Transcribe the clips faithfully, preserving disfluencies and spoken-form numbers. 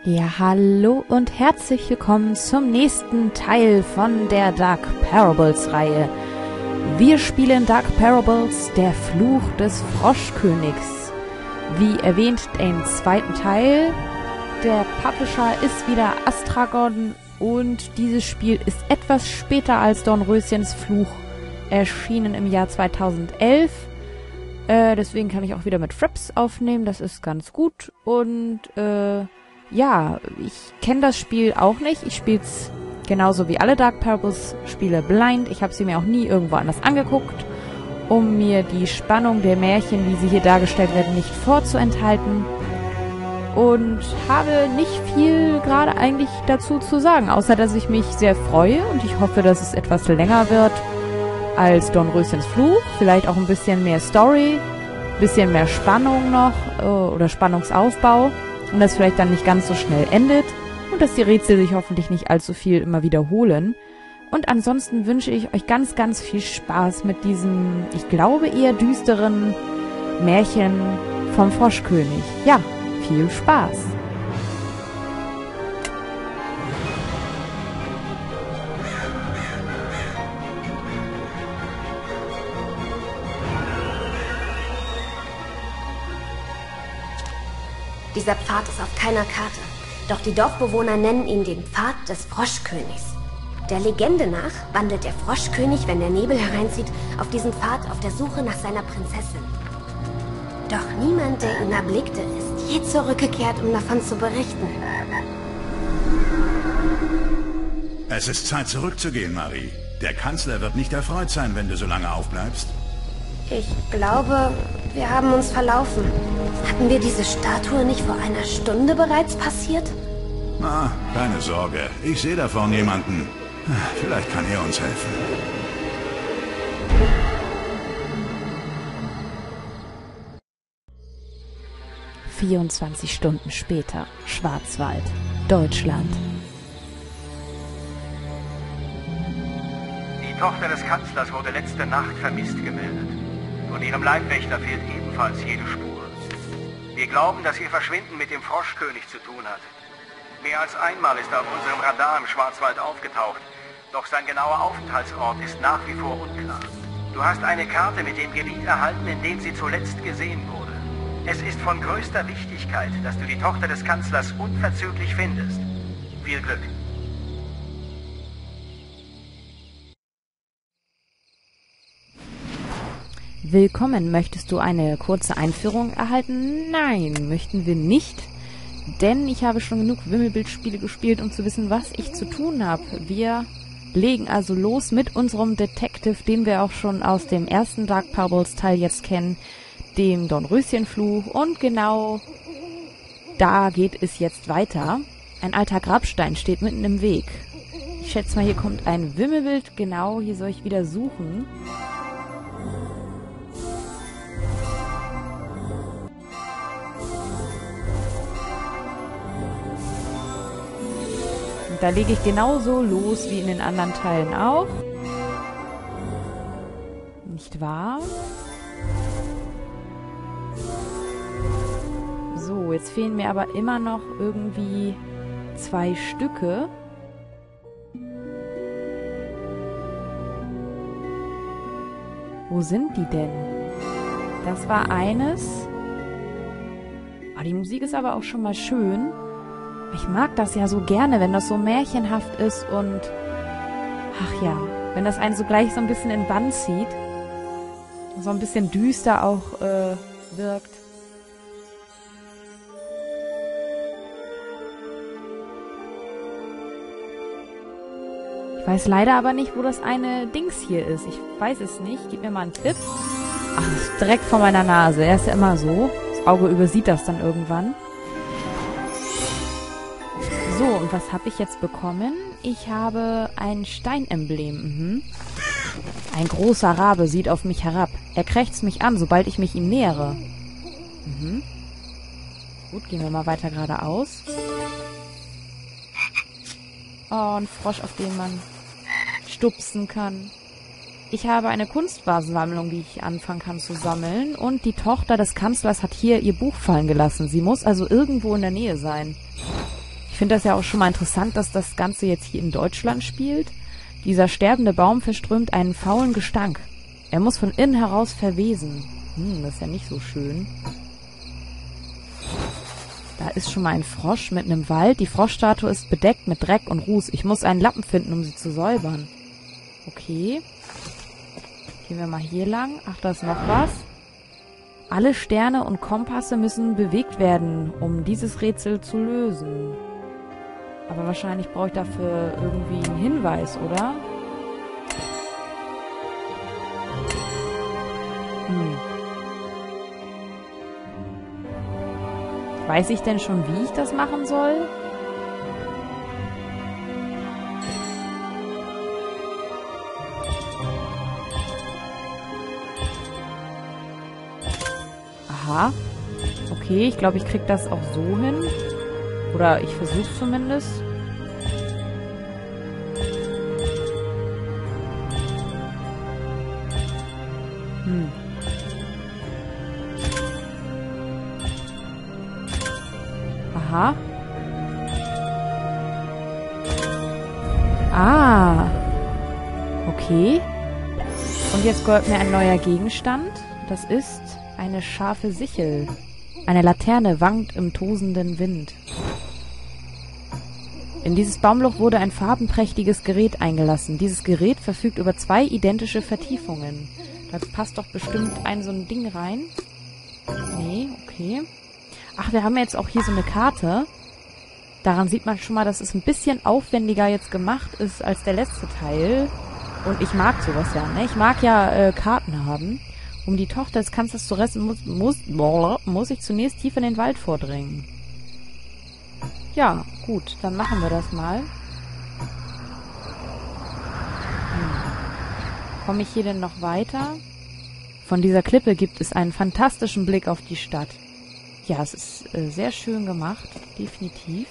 Ja, hallo und herzlich willkommen zum nächsten Teil von der Dark Parables Reihe. Wir spielen Dark Parables, der Fluch des Froschkönigs. Wie erwähnt, den zweiten Teil. Der Publisher ist wieder Astragon und dieses Spiel ist etwas später als Dornröschens Fluch erschienen im Jahr zweitausendelf. Äh, deswegen kann ich auch wieder mit Fraps aufnehmen, das ist ganz gut. Und, äh... ja, ich kenne das Spiel auch nicht. Ich spiele es genauso wie alle Dark Parables Spiele blind. Ich habe sie mir auch nie irgendwo anders angeguckt, um mir die Spannung der Märchen, wie sie hier dargestellt werden, nicht vorzuenthalten. Und habe nicht viel gerade eigentlich dazu zu sagen, außer dass ich mich sehr freue und ich hoffe, dass es etwas länger wird als Dornröschens Fluch. Vielleicht auch ein bisschen mehr Story, ein bisschen mehr Spannung noch äh, oder Spannungsaufbau. Und das vielleicht dann nicht ganz so schnell endet und dass die Rätsel sich hoffentlich nicht allzu viel immer wiederholen. Und ansonsten wünsche ich euch ganz, ganz viel Spaß mit diesem, ich glaube, eher düsteren Märchen vom Froschkönig. Ja, viel Spaß! Dieser Pfad ist auf keiner Karte, doch die Dorfbewohner nennen ihn den Pfad des Froschkönigs. Der Legende nach wandelt der Froschkönig, wenn der Nebel hereinzieht, auf diesen Pfad auf der Suche nach seiner Prinzessin. Doch niemand, der ihn erblickte, ist je zurückgekehrt, um davon zu berichten. Es ist Zeit zurückzugehen, Marie. Der Kanzler wird nicht erfreut sein, wenn du so lange aufbleibst. Ich glaube, wir haben uns verlaufen. Hatten wir diese Statue nicht vor einer Stunde bereits passiert? Ah, keine Sorge. Ich sehe da vorne jemanden. Vielleicht kann er uns helfen. vierundzwanzig Stunden später. Schwarzwald, Deutschland. Die Tochter des Kanzlers wurde letzte Nacht vermisst gemeldet. Von ihrem Leibwächter fehlt ebenfalls jede Spur. Wir glauben, dass ihr Verschwinden mit dem Froschkönig zu tun hat. Mehr als einmal ist er auf unserem Radar im Schwarzwald aufgetaucht, doch sein genauer Aufenthaltsort ist nach wie vor unklar. Du hast eine Karte mit dem Gebiet erhalten, in dem sie zuletzt gesehen wurde. Es ist von größter Wichtigkeit, dass du die Tochter des Kanzlers unverzüglich findest. Viel Glück. Willkommen. Möchtest du eine kurze Einführung erhalten? Nein, möchten wir nicht. Denn ich habe schon genug Wimmelbildspiele gespielt, um zu wissen, was ich zu tun habe. Wir legen also los mit unserem Detective, den wir auch schon aus dem ersten Dark Parables Teil jetzt kennen, dem Dornröschenfluch. Und genau da geht es jetzt weiter. Ein alter Grabstein steht mitten im Weg. Ich schätze mal, hier kommt ein Wimmelbild. Genau, hier soll ich wieder suchen. Da lege ich genauso los wie in den anderen Teilen auch. Nicht wahr? So, jetzt fehlen mir aber immer noch irgendwie zwei Stücke. Wo sind die denn? Das war eines. Oh, die Musik ist aber auch schon mal schön. Ich mag das ja so gerne, wenn das so märchenhaft ist und, ach ja, wenn das einen so gleich so ein bisschen in den Bann zieht, so ein bisschen düster auch äh, wirkt. Ich weiß leider aber nicht, wo das eine Dings hier ist. Ich weiß es nicht. Gib mir mal einen Tipp. Ach, das ist direkt vor meiner Nase. Er ist ja immer so. Das Auge übersieht das dann irgendwann. So, und was habe ich jetzt bekommen? Ich habe ein Steinemblem. Mhm. Ein großer Rabe sieht auf mich herab. Er krächzt mich an, sobald ich mich ihm nähere. Mhm. Gut, gehen wir mal weiter geradeaus. Oh, ein Frosch, auf den man stupsen kann. Ich habe eine Kunstvasensammlung, die ich anfangen kann zu sammeln. Und die Tochter des Kanzlers hat hier ihr Buch fallen gelassen. Sie muss also irgendwo in der Nähe sein. Ich finde das ja auch schon mal interessant, dass das Ganze jetzt hier in Deutschland spielt. Dieser sterbende Baum verströmt einen faulen Gestank. Er muss von innen heraus verwesen. Hm, das ist ja nicht so schön. Da ist schon mal ein Frosch mitten im Wald. Die Froschstatue ist bedeckt mit Dreck und Ruß. Ich muss einen Lappen finden, um sie zu säubern. Okay. Gehen wir mal hier lang. Ach, da ist noch was. Alle Sterne und Kompasse müssen bewegt werden, um dieses Rätsel zu lösen. Aber wahrscheinlich brauche ich dafür irgendwie einen Hinweis, oder? Hm. Weiß ich denn schon, wie ich das machen soll? Aha. Okay, ich glaube, ich krieg das auch so hin. Oder ich versuche zumindest. Hm. Aha. Ah. Okay. Und jetzt gehört mir ein neuer Gegenstand. Das ist eine scharfe Sichel. Eine Laterne wankt im tosenden Wind. In dieses Baumloch wurde ein farbenprächtiges Gerät eingelassen. Dieses Gerät verfügt über zwei identische Vertiefungen. Da passt doch bestimmt ein so ein Ding rein. Nee, okay. Ach, wir haben jetzt auch hier so eine Karte. Daran sieht man schon mal, dass es ein bisschen aufwendiger jetzt gemacht ist als der letzte Teil. Und ich mag sowas ja, ne? Ich mag ja äh, Karten haben. Um die Tochter des Kanzlers zu retten, muss, muss, muss ich zunächst tief in den Wald vordringen. Ja, gut, dann machen wir das mal. Hm. Komme ich hier denn noch weiter? Von dieser Klippe gibt es einen fantastischen Blick auf die Stadt. Ja, es ist äh, sehr schön gemacht, definitiv.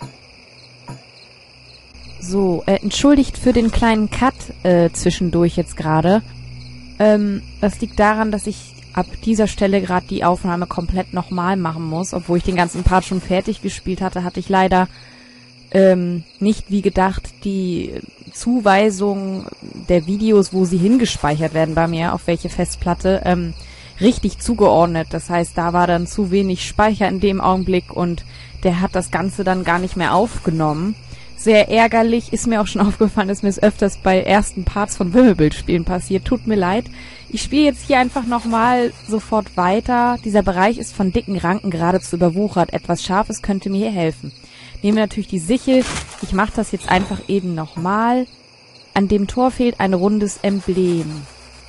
So, äh, entschuldigt für den kleinen Cut äh, zwischendurch jetzt gerade. Ähm, das liegt daran, dass ich ab dieser Stelle gerade die Aufnahme komplett nochmal machen muss. Obwohl ich den ganzen Part schon fertig gespielt hatte, hatte ich leider ähm, nicht wie gedacht die Zuweisung der Videos, wo sie hingespeichert werden bei mir, auf welche Festplatte, ähm, richtig zugeordnet. Das heißt, da war dann zu wenig Speicher in dem Augenblick und der hat das Ganze dann gar nicht mehr aufgenommen. Sehr ärgerlich, ist mir auch schon aufgefallen, ist mir es öfters bei ersten Parts von Wimmelbildspielen passiert. Tut mir leid. Ich spiele jetzt hier einfach nochmal sofort weiter. Dieser Bereich ist von dicken Ranken geradezu überwuchert. Etwas Scharfes könnte mir hier helfen. Nehmen wir natürlich die Sichel. Ich mache das jetzt einfach eben nochmal. An dem Tor fehlt ein rundes Emblem.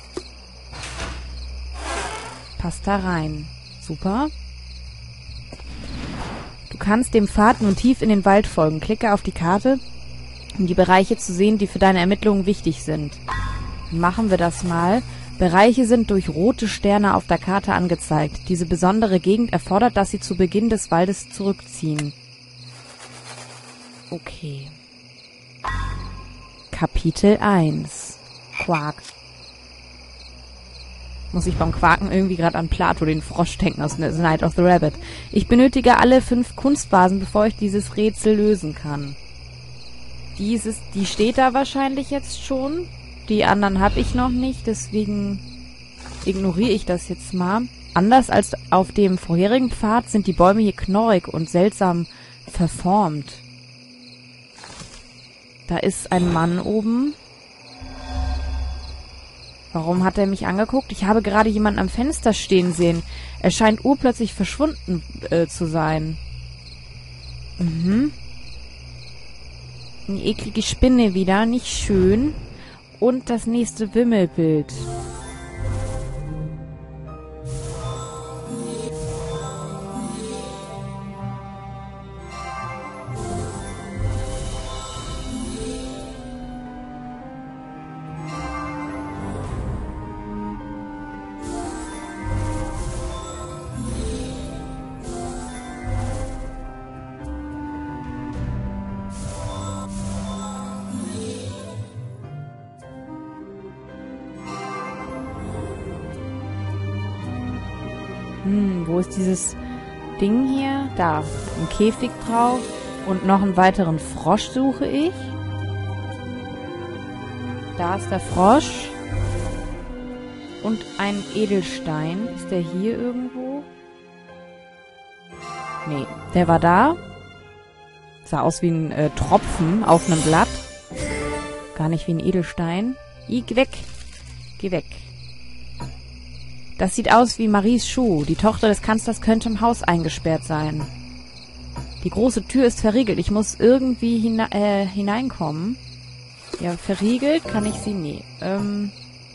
Passt da rein. Super. Du kannst dem Pfad nun tief in den Wald folgen. Klicke auf die Karte, um die Bereiche zu sehen, die für deine Ermittlungen wichtig sind. Machen wir das mal. Bereiche sind durch rote Sterne auf der Karte angezeigt. Diese besondere Gegend erfordert, dass sie zu Beginn des Waldes zurückziehen. Okay. Kapitel eins. Quark. Muss ich beim Quaken irgendwie gerade an Plato, den Frosch, denken aus The Night of the Rabbit. Ich benötige alle fünf Kunstvasen, bevor ich dieses Rätsel lösen kann. Dieses, die steht da wahrscheinlich jetzt schon. Die anderen habe ich noch nicht, deswegen ignoriere ich das jetzt mal. Anders als auf dem vorherigen Pfad sind die Bäume hier knorrig und seltsam verformt. Da ist ein Mann oben. Warum hat er mich angeguckt? Ich habe gerade jemanden am Fenster stehen sehen. Er scheint urplötzlich verschwunden äh, zu sein. Mhm. Eine eklige Spinne wieder. Nicht schön. Und das nächste Wimmelbild. Hm, wo ist dieses Ding hier? Da, ein Käfig drauf. Und noch einen weiteren Frosch suche ich. Da ist der Frosch. Und ein Edelstein. Ist der hier irgendwo? Nee, der war da. Sah aus wie ein äh, Tropfen auf einem Blatt. Gar nicht wie ein Edelstein. I, geh weg. Geh weg. Das sieht aus wie Maries Schuh. Die Tochter des Kanzlers könnte im Haus eingesperrt sein. Die große Tür ist verriegelt. Ich muss irgendwie hine äh, hineinkommen. Ja, verriegelt kann ich sie nie. Ähm,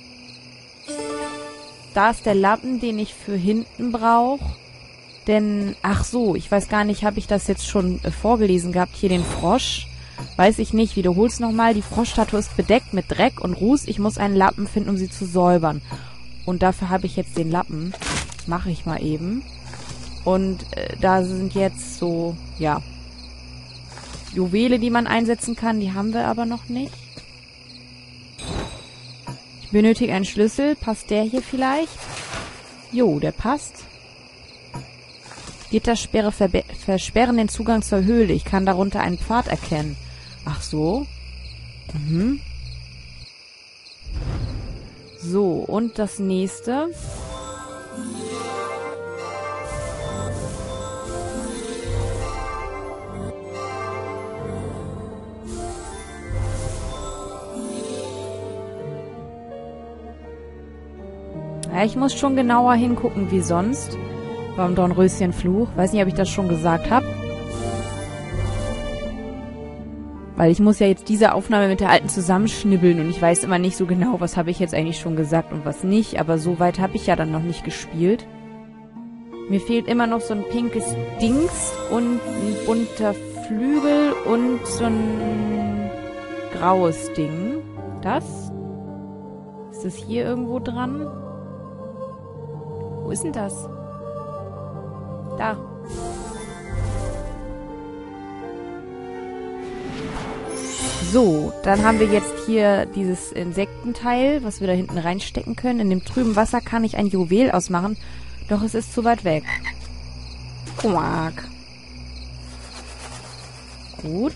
da ist der Lappen, den ich für hinten brauche. Denn, ach so, ich weiß gar nicht, habe ich das jetzt schon äh, vorgelesen gehabt? Hier den Frosch. Weiß ich nicht, wiederhol's nochmal. Die Froschstatue ist bedeckt mit Dreck und Ruß. Ich muss einen Lappen finden, um sie zu säubern. Und dafür habe ich jetzt den Lappen. Mache ich mal eben. Und äh, da sind jetzt so, ja, Juwele, die man einsetzen kann. Die haben wir aber noch nicht. Ich benötige einen Schlüssel. Passt der hier vielleicht? Jo, der passt. Gittersperre versperren den Zugang zur Höhle. Ich kann darunter einen Pfad erkennen. Ach so. Mhm. So, und das nächste. Ja, ich muss schon genauer hingucken wie sonst. Beim Dornröschenfluch. Weiß nicht, ob ich das schon gesagt habe. Weil ich muss ja jetzt diese Aufnahme mit der alten zusammenschnibbeln und ich weiß immer nicht so genau, was habe ich jetzt eigentlich schon gesagt und was nicht. Aber so weit habe ich ja dann noch nicht gespielt. Mir fehlt immer noch so ein pinkes Dings und ein bunter Flügel und so ein graues Ding. Das? Ist das hier irgendwo dran? Wo ist denn das? Da. So, dann haben wir jetzt hier dieses Insektenteil, was wir da hinten reinstecken können. In dem trüben Wasser kann ich ein Juwel ausmachen, doch es ist zu weit weg. Quack. Gut.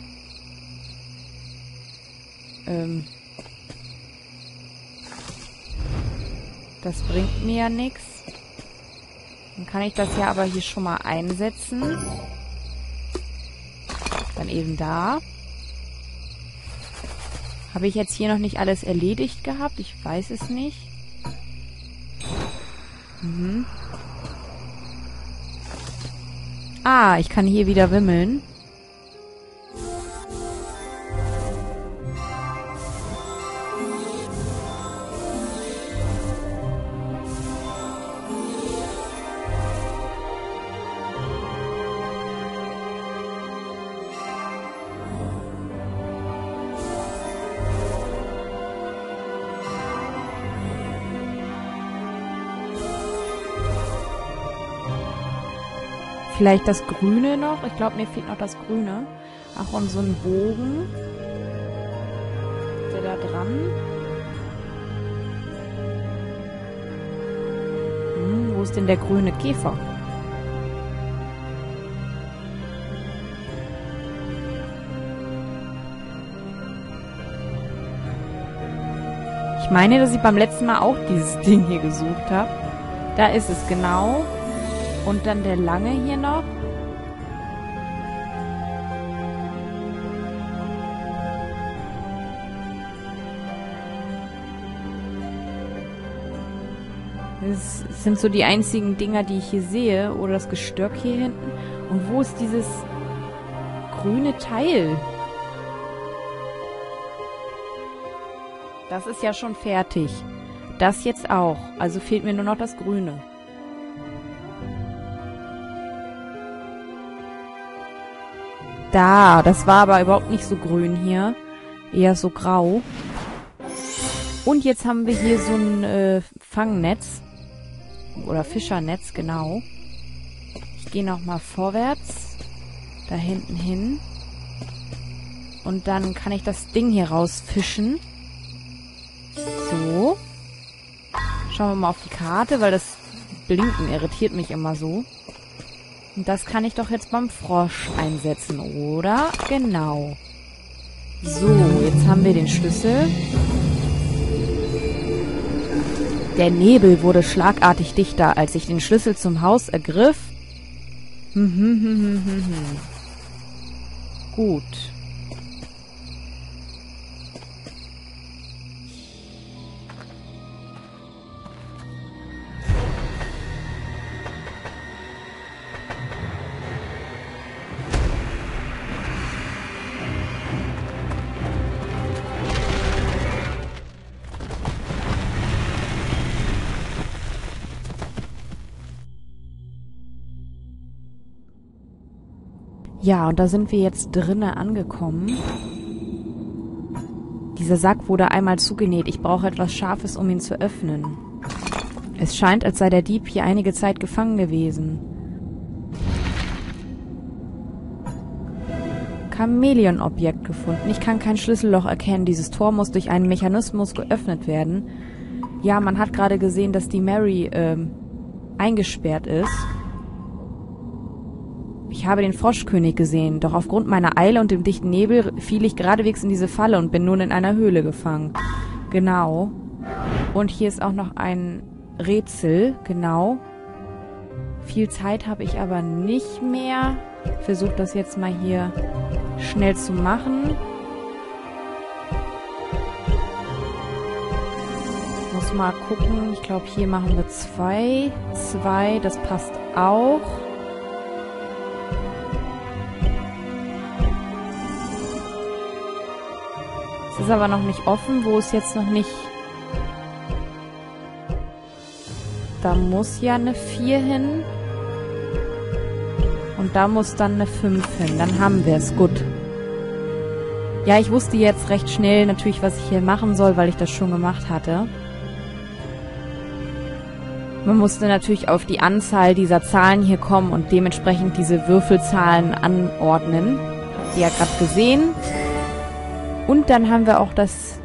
Ähm. Das bringt mir ja nichts. Dann kann ich das ja aber hier schon mal einsetzen. Dann eben da. Habe ich jetzt hier noch nicht alles erledigt gehabt? Ich weiß es nicht. Mhm. Ah, ich kann hier wieder wimmeln. Vielleicht das Grüne noch. Ich glaube, mir fehlt noch das Grüne. Ach, und so ein Bogen. Ist der da dran? Hm, wo ist denn der grüne Käfer? Ich meine, dass ich beim letzten Mal auch dieses Ding hier gesucht habe. Da ist es genau. Und dann der lange hier noch. Das sind so die einzigen Dinger, die ich hier sehe. Oder das Gestöck hier hinten. Und wo ist dieses grüne Teil? Das ist ja schon fertig. Das jetzt auch. Also fehlt mir nur noch das Grüne. Da, das war aber überhaupt nicht so grün hier. Eher so grau. Und jetzt haben wir hier so ein äh, Fangnetz. Oder Fischernetz, genau. Ich gehe nochmal vorwärts. Da hinten hin. Und dann kann ich das Ding hier rausfischen. So. Schauen wir mal auf die Karte, weil das Blinken irritiert mich immer so. Und das kann ich doch jetzt beim Frosch einsetzen, oder? Genau. So, jetzt haben wir den Schlüssel. Der Nebel wurde schlagartig dichter, als ich den Schlüssel zum Haus ergriff. Hm, hm, hm, hm, hm, hm. Gut. Ja, und da sind wir jetzt drinnen angekommen. Dieser Sack wurde einmal zugenäht. Ich brauche etwas Scharfes, um ihn zu öffnen. Es scheint, als sei der Dieb hier einige Zeit gefangen gewesen. Chamäleon-Objekt gefunden. Ich kann kein Schlüsselloch erkennen. Dieses Tor muss durch einen Mechanismus geöffnet werden. Ja, man hat gerade gesehen, dass die Mary ähm, eingesperrt ist. Ich habe den Froschkönig gesehen, doch aufgrund meiner Eile und dem dichten Nebel fiel ich geradewegs in diese Falle und bin nun in einer Höhle gefangen. Genau. Und hier ist auch noch ein Rätsel. Genau. Viel Zeit habe ich aber nicht mehr. Ich versuche das jetzt mal hier schnell zu machen. Muss mal gucken. Ich glaube, hier machen wir zwei. Zwei, das passt auch. Es ist aber noch nicht offen, wo es jetzt noch nicht... Da muss ja eine vier hin. Und da muss dann eine fünf hin. Dann haben wir es. Gut. Ja, ich wusste jetzt recht schnell natürlich, was ich hier machen soll, weil ich das schon gemacht hatte. Man musste natürlich auf die Anzahl dieser Zahlen hier kommen und dementsprechend diese Würfelzahlen anordnen. Habt ihr ja gerade gesehen. Und dann haben wir auch das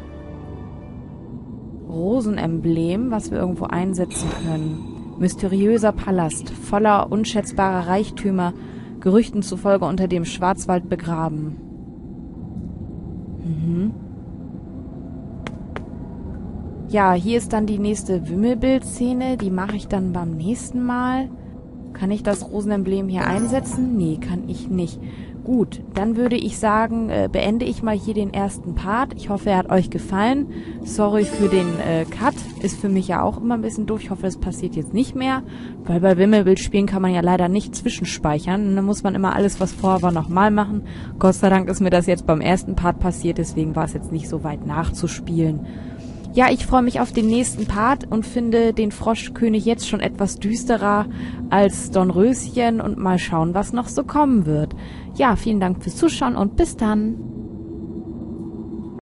Rosenemblem, was wir irgendwo einsetzen können. Mysteriöser Palast, voller unschätzbarer Reichtümer, Gerüchten zufolge unter dem Schwarzwald begraben. Mhm. Ja, hier ist dann die nächste Wimmelbild-Szene. Die mache ich dann beim nächsten Mal. Kann ich das Rosenemblem hier einsetzen? Nee, kann ich nicht. Gut, dann würde ich sagen, äh, beende ich mal hier den ersten Part. Ich hoffe, er hat euch gefallen. Sorry für den äh, Cut. Ist für mich ja auch immer ein bisschen doof. Ich hoffe, das passiert jetzt nicht mehr. Weil bei Wimmelbildspielen kann man ja leider nicht zwischenspeichern. Und dann muss man immer alles, was vorher war, nochmal machen. Gott sei Dank ist mir das jetzt beim ersten Part passiert. Deswegen war es jetzt nicht so weit nachzuspielen. Ja, ich freue mich auf den nächsten Part und finde den Froschkönig jetzt schon etwas düsterer als Dornröschen und mal schauen, was noch so kommen wird. Ja, vielen Dank fürs Zuschauen und bis dann.